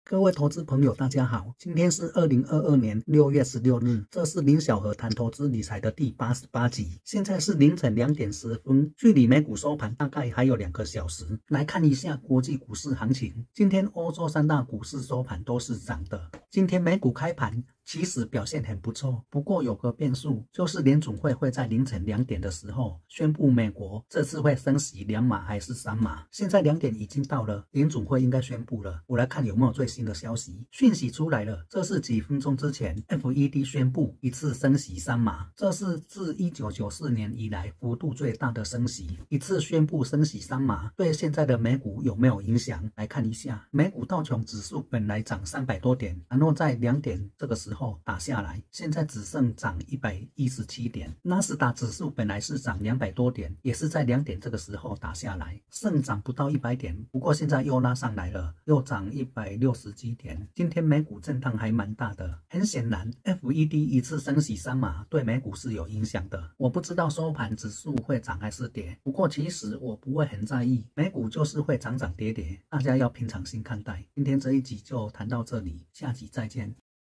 各位投资朋友，大家好，今天是2022年6月16日，这是林小河谈投资理财的第88集。现在是凌晨2点10分，距离美股收盘大概还有2个小时。来看一下国际股市行情，今天欧洲3大股市收盘都是涨的。今天美股开盘其实表现很不错，不过有个变数，就是联准会会在凌晨2点的时候宣布美国这次会升息2码还是3码。现在2点已经到了，联准会应该宣布了。我来看有没有最新的消息，讯息出来了，这是几分钟之前 FED 宣布一次升息3码，这是自1994年以来幅度最大的升息，一次宣布升息3码，对现在的美股有没有影响？来看一下，美股道琼指数本来涨300多点，然后在2点这个时候打下来，现在只剩涨117点。纳斯达指数本来是涨200多点，也是在2点这个时候打下来，剩涨不到100点，不过现在又拉上来了，又涨160几点。今天美股震荡还蛮大的，很显然 FED 一次升息3码对美股是有影响的。我不知道收盘指数会涨还是跌，不过其实我不会很在意，美股就是会涨涨跌跌，大家要平常心看待。今天这一集就谈到这里，下集再见。